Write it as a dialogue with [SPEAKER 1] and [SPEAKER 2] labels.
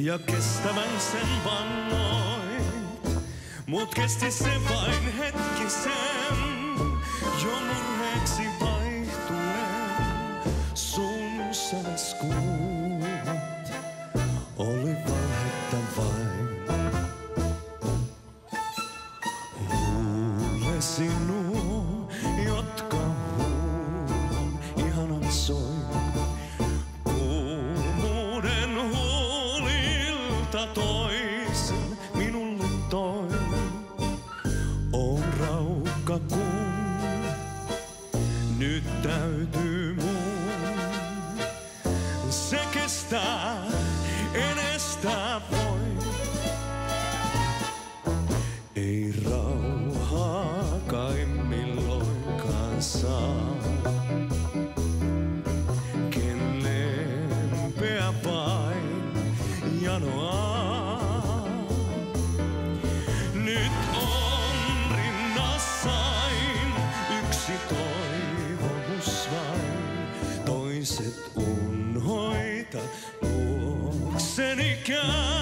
[SPEAKER 1] ja kestävän sen vannoit. Mut kesti se vain hetkisen, jo murheeksi vaihtuen. Sun sanaskuvat oli valhetta vain. Huulesi nuo, jotka huudan ihanan soi. Kuumuuden huulilta toisen minulle toi. On raukka kun nyt täytyy mun. Se kestää, en estä voi. Ei rauhaa kai milloinkaan saa. Ken lempeä vain janoaa. Nyt on rinnassain yksi toivomus vain. Toiset unhoita luokseni käy.